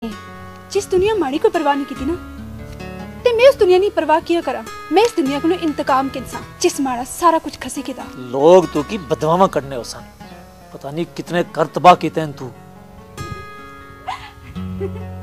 जिस दुनिया माड़ी कोई परवाह नहीं की ना, ते मैं उस दुनिया की परवाह किया करा। मैं इस दुनिया को इंतकाम किनसा जिस माड़ा सारा कुछ खसी किता। लोग तू की बदवामा करने होसन, पता नहीं कितने करतबा किते तू।